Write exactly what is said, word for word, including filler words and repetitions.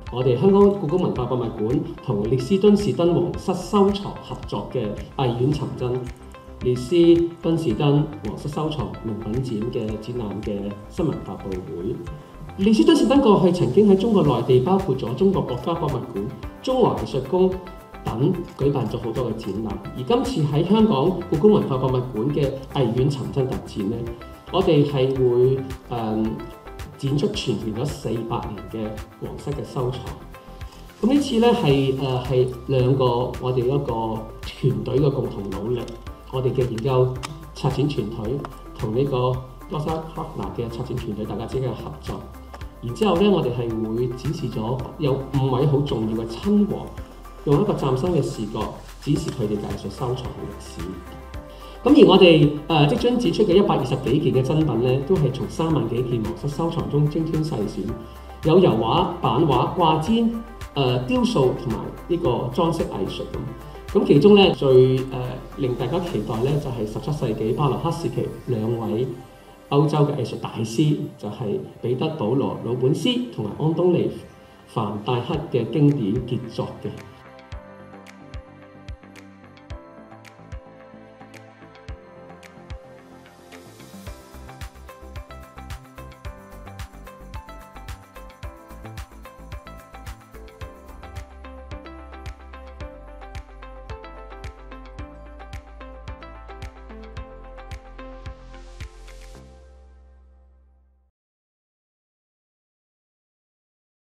我哋香港故宮文化博物館同列斯敦士登皇室收藏合作嘅藝苑尋真列斯敦士登皇室收藏名品展嘅展覽嘅新聞發佈會。列斯敦士登過去曾經喺中國內地，包括咗中國國家博物館、中華藝術宮等舉辦咗好多嘅展覽。而今次喺香港故宮文化博物館嘅藝苑尋真特展咧，我哋係會誒、嗯、展出傳承咗四百年嘅皇室嘅收藏。咁呢次咧係誒係兩個我哋一個團隊嘅共同努力，我哋嘅研究策展團隊同呢個 Rosa Klöckner 嘅策展團隊大家之間嘅合作。然之後咧，我哋係會展示咗有五位好重要嘅親王，用一個嶄新嘅視角展示佢哋嘅藝術收藏嘅歷史。咁而我哋誒、呃、即將展出嘅一百二十幾件嘅珍品咧，都係從三萬幾件皇室收藏中精挑細選，有油畫、版畫、掛氈、誒、呃、雕塑同埋呢個裝飾藝術咁。咁其中咧最誒、呃、令大家期待咧，就係十七世紀巴洛克時期兩位歐洲嘅藝術大師，就係、是、彼得保羅魯本斯同埋安東尼范戴克嘅經典傑作嘅。